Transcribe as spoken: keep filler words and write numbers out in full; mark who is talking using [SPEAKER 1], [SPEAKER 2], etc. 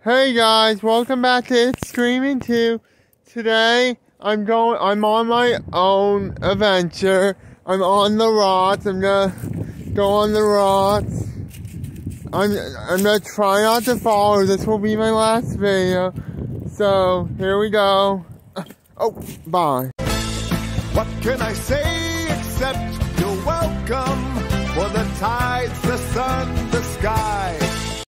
[SPEAKER 1] Hey guys, welcome back to It's Screaming two. Today, I'm going, I'm on my own adventure. I'm on the rocks. I'm gonna go on the rocks. I'm, I'm gonna try not to fall. This will be my last video. So, here we go. Oh, bye.
[SPEAKER 2] What can I say except you're welcome for the tides, the sun, the sky.